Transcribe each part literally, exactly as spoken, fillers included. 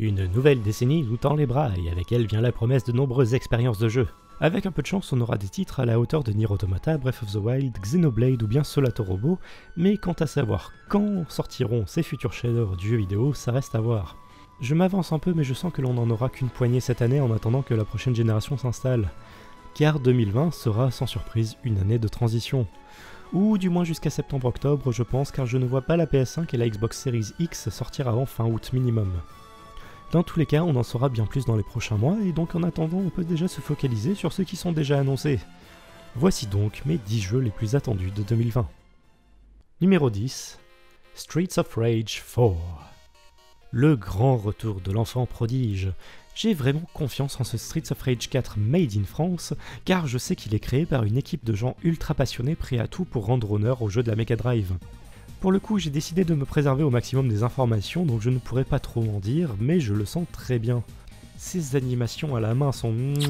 Une nouvelle décennie nous tend les bras et avec elle vient la promesse de nombreuses expériences de jeu. Avec un peu de chance, on aura des titres à la hauteur de Nier Automata, Breath of the Wild, Xenoblade ou bien Solato Robo, mais quant à savoir quand sortiront ces futurs chefs-d'œuvre du jeu vidéo, ça reste à voir. Je m'avance un peu mais je sens que l'on n'en aura qu'une poignée cette année en attendant que la prochaine génération s'installe. Car deux mille vingt sera sans surprise une année de transition. Ou du moins jusqu'à septembre-octobre je pense, car je ne vois pas la P S cinq et la Xbox Series X sortir avant fin août minimum. Dans tous les cas, on en saura bien plus dans les prochains mois, et donc en attendant, on peut déjà se focaliser sur ceux qui sont déjà annoncés. Voici donc mes dix jeux les plus attendus de deux mille vingt. Numéro dix. Streets of Rage quatre. Le grand retour de l'enfant prodige. J'ai vraiment confiance en ce Streets of Rage quatre Made in France, car je sais qu'il est créé par une équipe de gens ultra passionnés prêts à tout pour rendre honneur au jeu de la Mega Drive. Pour le coup, j'ai décidé de me préserver au maximum des informations, donc je ne pourrais pas trop en dire, mais je le sens très bien. Ces animations à la main sont...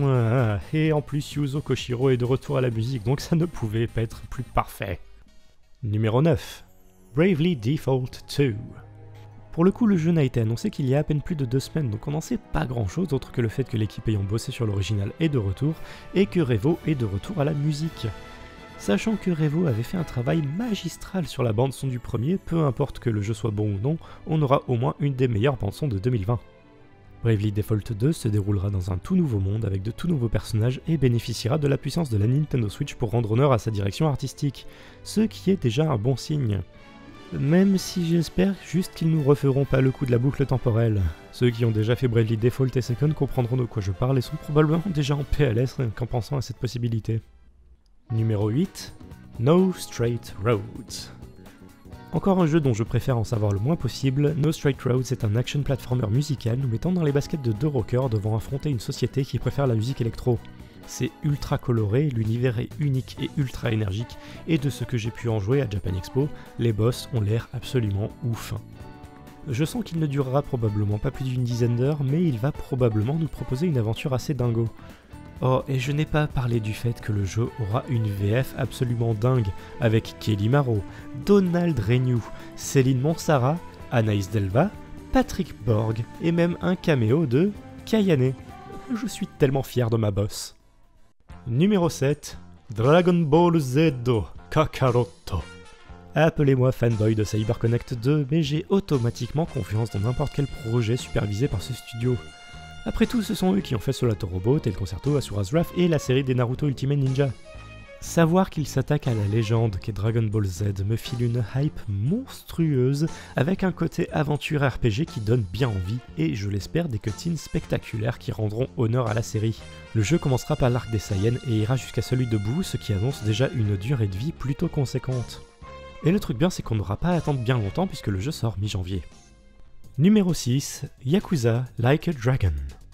Et en plus, Yuzo Koshiro est de retour à la musique, donc ça ne pouvait pas être plus parfait. Numéro neuf. Bravely Default deux. Pour le coup, le jeu n'a été annoncé qu'il y a à peine plus de deux semaines, donc on n'en sait pas grand chose autre que le fait que l'équipe ayant bossé sur l'original est de retour, et que Revo est de retour à la musique. Sachant que Revo avait fait un travail magistral sur la bande-son du premier, peu importe que le jeu soit bon ou non, on aura au moins une des meilleures bandes-son de deux mille vingt. Bravely Default deux se déroulera dans un tout nouveau monde avec de tout nouveaux personnages et bénéficiera de la puissance de la Nintendo Switch pour rendre honneur à sa direction artistique, ce qui est déjà un bon signe. Même si j'espère juste qu'ils nous referont pas le coup de la boucle temporelle. Ceux qui ont déjà fait Bravely Default et Second comprendront de quoi je parle et sont probablement déjà en P L S qu'en pensant à cette possibilité. Numéro huit. No Straight Roads. Encore un jeu dont je préfère en savoir le moins possible, No Straight Roads est un action platformer musical nous mettant dans les baskets de deux rockers devant affronter une société qui préfère la musique électro. C'est ultra coloré, l'univers est unique et ultra énergique, et de ce que j'ai pu en jouer à Japan Expo, les boss ont l'air absolument ouf. Je sens qu'il ne durera probablement pas plus d'une dizaine d'heures, mais il va probablement nous proposer une aventure assez dingo. Oh, et je n'ai pas parlé du fait que le jeu aura une V F absolument dingue, avec Kelly Maro, Donald Renew, Céline Monsara, Anaïs Delva, Patrick Borg, et même un caméo de Kayane. Je suis tellement fier de ma boss. Numéro sept. Dragon Ball Z Kakarot. Appelez-moi fanboy de CyberConnect deux, mais j'ai automatiquement confiance dans n'importe quel projet supervisé par ce studio. Après tout, ce sont eux qui ont fait Solato Robo, Tel Concerto, Asura's Wrath et la série des Naruto Ultimate Ninja. Savoir qu'ils s'attaquent à la légende qu'est Dragon Ball Z me file une hype monstrueuse avec un côté aventure R P G qui donne bien envie et, je l'espère, des cutscenes spectaculaires qui rendront honneur à la série. Le jeu commencera par l'arc des Saiyans et ira jusqu'à celui de Boo, ce qui annonce déjà une durée de vie plutôt conséquente. Et le truc bien, c'est qu'on n'aura pas à attendre bien longtemps puisque le jeu sort mi-janvier. Numéro six. Yakuza Like a Dragon.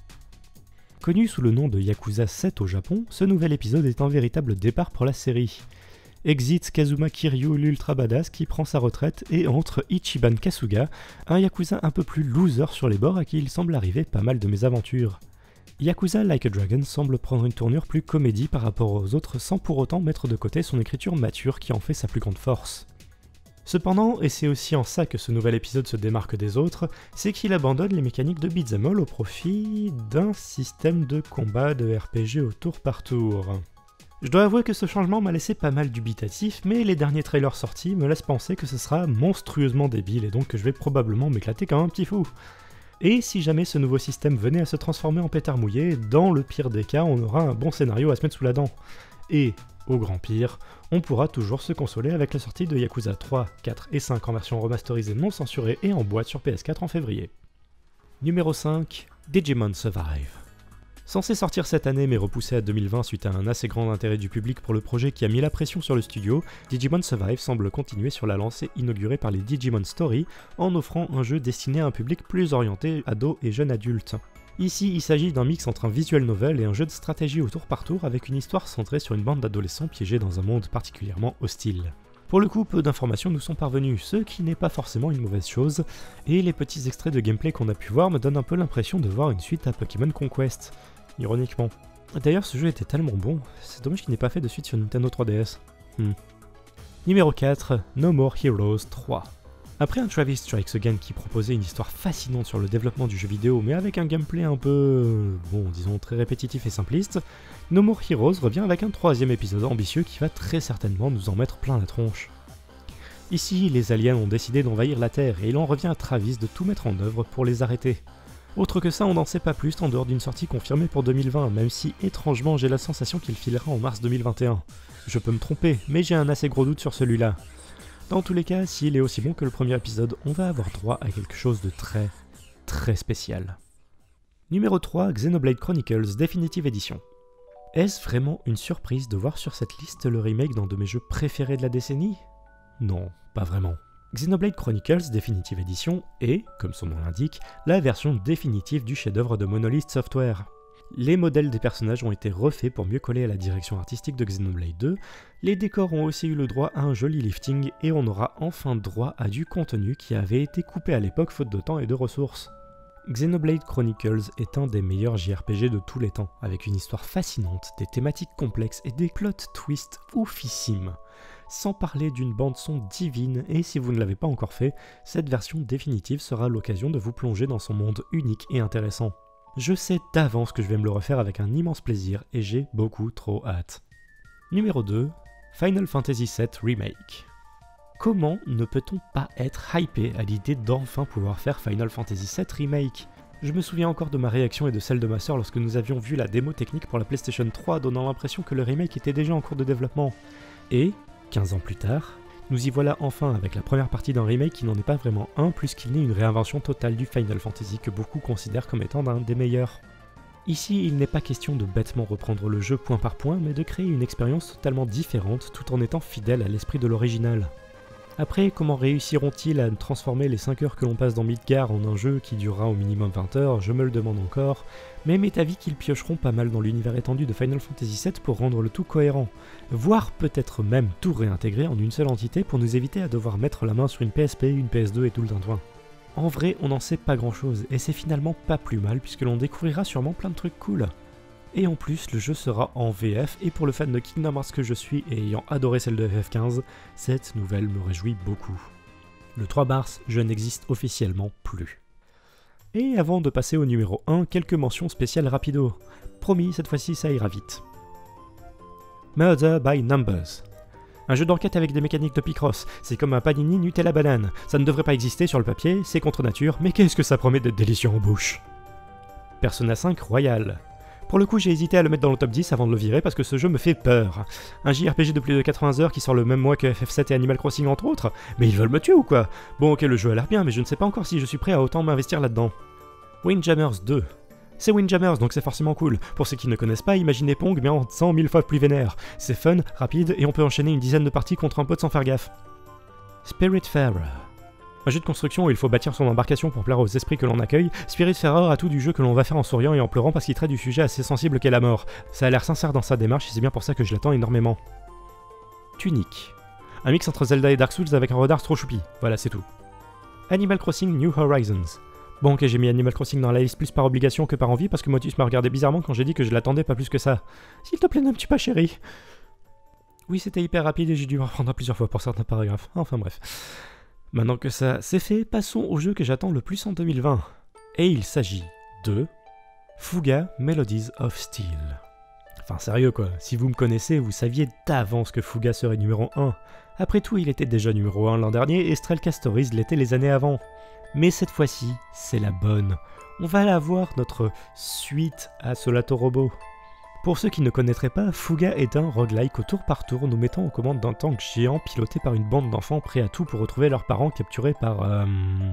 Connu sous le nom de Yakuza sept au Japon, ce nouvel épisode est un véritable départ pour la série. Exit Kazuma Kiryu l'ultra badass qui prend sa retraite et entre Ichiban Kasuga, un Yakuza un peu plus loser sur les bords à qui il semble arriver pas mal de mésaventures. Yakuza Like a Dragon semble prendre une tournure plus comédie par rapport aux autres sans pour autant mettre de côté son écriture mature qui en fait sa plus grande force. Cependant, et c'est aussi en ça que ce nouvel épisode se démarque des autres, c'est qu'il abandonne les mécaniques de beat'em all au profit d'un système de combat de R P G au tour par tour. Je dois avouer que ce changement m'a laissé pas mal dubitatif, mais les derniers trailers sortis me laissent penser que ce sera monstrueusement débile et donc que je vais probablement m'éclater comme un petit fou. Et si jamais ce nouveau système venait à se transformer en pétard mouillé, dans le pire des cas, on aura un bon scénario à se mettre sous la dent. Et, au grand pire, on pourra toujours se consoler avec la sortie de Yakuza trois, quatre et cinq en version remasterisée non censurée et en boîte sur P S quatre en février. Numéro cinq. Digimon Survive. Censé sortir cette année mais repoussé à deux mille vingt suite à un assez grand intérêt du public pour le projet qui a mis la pression sur le studio, Digimon Survive semble continuer sur la lancée inaugurée par les Digimon Story en offrant un jeu destiné à un public plus orienté ados et jeunes adultes. Ici, il s'agit d'un mix entre un visual novel et un jeu de stratégie au tour par tour avec une histoire centrée sur une bande d'adolescents piégés dans un monde particulièrement hostile. Pour le coup, peu d'informations nous sont parvenues, ce qui n'est pas forcément une mauvaise chose, et les petits extraits de gameplay qu'on a pu voir me donnent un peu l'impression de voir une suite à Pokémon Conquest, ironiquement. D'ailleurs, ce jeu était tellement bon, c'est dommage qu'il n'ait pas fait de suite sur Nintendo trois D S. Hmm. Numéro quatre. No More Heroes trois. Après un Travis Strikes Again qui proposait une histoire fascinante sur le développement du jeu vidéo mais avec un gameplay un peu, bon disons très répétitif et simpliste, No More Heroes revient avec un troisième épisode ambitieux qui va très certainement nous en mettre plein la tronche. Ici, les aliens ont décidé d'envahir la Terre et il en revient à Travis de tout mettre en œuvre pour les arrêter. Autre que ça, on n'en sait pas plus en dehors d'une sortie confirmée pour deux mille vingt, même si étrangement j'ai la sensation qu'il filera en mars deux mille vingt et un. Je peux me tromper, mais j'ai un assez gros doute sur celui-là. Dans tous les cas, s'il est aussi bon que le premier épisode, on va avoir droit à quelque chose de très, très spécial. Numéro trois, Xenoblade Chronicles Definitive Edition. Est-ce vraiment une surprise de voir sur cette liste le remake d'un de mes jeux préférés de la décennie? Non, pas vraiment. Xenoblade Chronicles Definitive Edition est, comme son nom l'indique, la version définitive du chef-d'œuvre de Monolith Software. Les modèles des personnages ont été refaits pour mieux coller à la direction artistique de Xenoblade deux, les décors ont aussi eu le droit à un joli lifting et on aura enfin droit à du contenu qui avait été coupé à l'époque faute de temps et de ressources. Xenoblade Chronicles est un des meilleurs J R P G de tous les temps, avec une histoire fascinante, des thématiques complexes et des plot twists oufissimes. Sans parler d'une bande-son divine, et si vous ne l'avez pas encore fait, cette version définitive sera l'occasion de vous plonger dans son monde unique et intéressant. Je sais d'avance que je vais me le refaire avec un immense plaisir, et j'ai beaucoup trop hâte. Numéro deux, Final Fantasy sept Remake. Comment ne peut-on pas être hypé à l'idée d'enfin pouvoir faire Final Fantasy sept Remake ? Je me souviens encore de ma réaction et de celle de ma sœur lorsque nous avions vu la démo technique pour la PlayStation trois, donnant l'impression que le remake était déjà en cours de développement. Et, quinze ans plus tard, nous y voilà enfin avec la première partie d'un remake qui n'en est pas vraiment un, plus qu'il n'est une réinvention totale du Final Fantasy que beaucoup considèrent comme étant l'un des meilleurs. Ici, il n'est pas question de bêtement reprendre le jeu point par point, mais de créer une expérience totalement différente tout en étant fidèle à l'esprit de l'original. Après, comment réussiront-ils à transformer les cinq heures que l'on passe dans Midgar en un jeu qui durera au minimum vingt heures, je me le demande encore, mais m'est avis qu'ils piocheront pas mal dans l'univers étendu de Final Fantasy sept pour rendre le tout cohérent, voire peut-être même tout réintégrer en une seule entité pour nous éviter à devoir mettre la main sur une P S P, une P S deux et tout le tintouin. En vrai, on n'en sait pas grand chose, et c'est finalement pas plus mal puisque l'on découvrira sûrement plein de trucs cool. Et en plus, le jeu sera en V F, et pour le fan de Kingdom Hearts que je suis et ayant adoré celle de F F quinze, cette nouvelle me réjouit beaucoup. Le trois mars, je n'existe officiellement plus. Et avant de passer au numéro un, quelques mentions spéciales rapido. Promis, cette fois-ci ça ira vite. Murder by Numbers. Un jeu d'enquête avec des mécaniques de Picross, c'est comme un panini Nutella banane. Ça ne devrait pas exister sur le papier, c'est contre nature, mais qu'est-ce que ça promet d'être délicieux en bouche. Persona cinq Royal. Pour le coup, j'ai hésité à le mettre dans le top dix avant de le virer parce que ce jeu me fait peur. Un J R P G de plus de quatre-vingts heures qui sort le même mois que F F sept et Animal Crossing entre autres. Mais ils veulent me tuer ou quoi? Bon ok, le jeu a l'air bien, mais je ne sais pas encore si je suis prêt à autant m'investir là-dedans. Windjammers deux. C'est Windjammers, donc c'est forcément cool. Pour ceux qui ne connaissent pas, imaginez Pong mais en cent mille fois plus vénère. C'est fun, rapide, et on peut enchaîner une dizaine de parties contre un pote sans faire gaffe. Spiritfarer. Un jeu de construction où il faut bâtir son embarcation pour plaire aux esprits que l'on accueille, Spiritfarer a tout du jeu que l'on va faire en souriant et en pleurant parce qu'il traite du sujet assez sensible qu'est la mort. Ça a l'air sincère dans sa démarche et c'est bien pour ça que je l'attends énormément. Tunic. Un mix entre Zelda et Dark Souls avec un renard trop choupi, voilà c'est tout. Animal Crossing New Horizons. Bon ok, j'ai mis Animal Crossing dans la liste plus par obligation que par envie parce que Motus m'a regardé bizarrement quand j'ai dit que je l'attendais pas plus que ça. S'il te plaît, ne me tue pas chérie. Oui, c'était hyper rapide et j'ai dû me reprendre plusieurs fois pour certains paragraphes, enfin bref. Maintenant que ça c'est fait, passons au jeu que j'attends le plus en deux mille vingt. Et il s'agit de Fuga Melodies of Steel. Enfin sérieux quoi, si vous me connaissez, vous saviez d'avance que Fuga serait numéro un. Après tout, il était déjà numéro un l'an dernier et Strelka Stories l'était les années avant. Mais cette fois-ci, c'est la bonne. On va avoir notre suite à Solato Robo. Pour ceux qui ne connaîtraient pas, Fuga est un roguelike au tour par tour nous mettant aux commandes d'un tank géant piloté par une bande d'enfants prêts à tout pour retrouver leurs parents capturés par... Euh...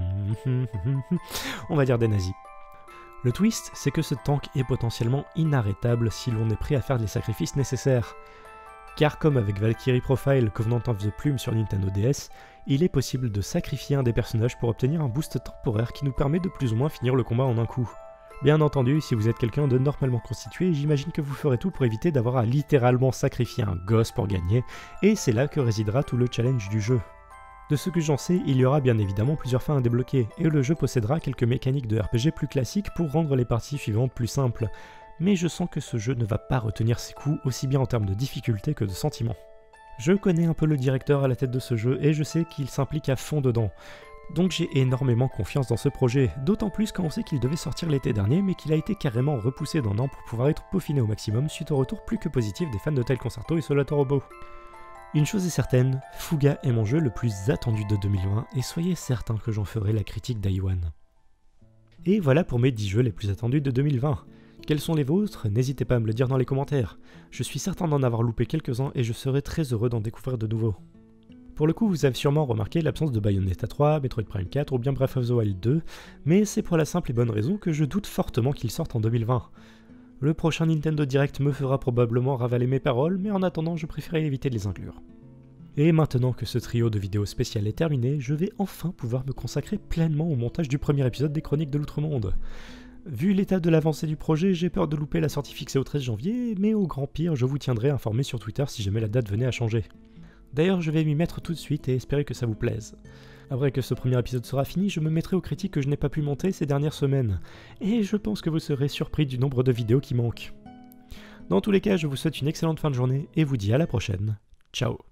on va dire des nazis. Le twist, c'est que ce tank est potentiellement inarrêtable si l'on est prêt à faire les sacrifices nécessaires. Car comme avec Valkyrie Profile Covenant of the Plume sur Nintendo D S, il est possible de sacrifier un des personnages pour obtenir un boost temporaire qui nous permet de plus ou moins finir le combat en un coup. Bien entendu, si vous êtes quelqu'un de normalement constitué, j'imagine que vous ferez tout pour éviter d'avoir à littéralement sacrifier un gosse pour gagner, et c'est là que résidera tout le challenge du jeu. De ce que j'en sais, il y aura bien évidemment plusieurs fins à débloquer, et le jeu possédera quelques mécaniques de R P G plus classiques pour rendre les parties suivantes plus simples, mais je sens que ce jeu ne va pas retenir ses coups aussi bien en termes de difficulté que de sentiments. Je connais un peu le directeur à la tête de ce jeu, et je sais qu'il s'implique à fond dedans. Donc j'ai énormément confiance dans ce projet, d'autant plus quand on sait qu'il devait sortir l'été dernier mais qu'il a été carrément repoussé d'un an pour pouvoir être peaufiné au maximum suite au retour plus que positif des fans de Tail Concerto et Solato Robo. Une chose est certaine, Fuga est mon jeu le plus attendu de deux mille vingt et soyez certains que j'en ferai la critique Day One. Et voilà pour mes dix jeux les plus attendus de deux mille vingt. Quels sont les vôtres? N'hésitez pas à me le dire dans les commentaires. Je suis certain d'en avoir loupé quelques-uns et je serai très heureux d'en découvrir de nouveaux. Pour le coup, vous avez sûrement remarqué l'absence de Bayonetta trois, Metroid Prime quatre ou bien Breath of the Wild deux, mais c'est pour la simple et bonne raison que je doute fortement qu'ils sortent en deux mille vingt. Le prochain Nintendo Direct me fera probablement ravaler mes paroles, mais en attendant, je préférais éviter de les inclure. Et maintenant que ce trio de vidéos spéciales est terminé, je vais enfin pouvoir me consacrer pleinement au montage du premier épisode des Chroniques de l'Outre-Monde. Vu l'état de l'avancée du projet, j'ai peur de louper la sortie fixée au treize janvier, mais au grand pire, je vous tiendrai informé sur Twitter si jamais la date venait à changer. D'ailleurs, je vais m'y mettre tout de suite et espérer que ça vous plaise. Après que ce premier épisode sera fini, je me mettrai aux critiques que je n'ai pas pu monter ces dernières semaines, et je pense que vous serez surpris du nombre de vidéos qui manquent. Dans tous les cas, je vous souhaite une excellente fin de journée et vous dis à la prochaine. Ciao.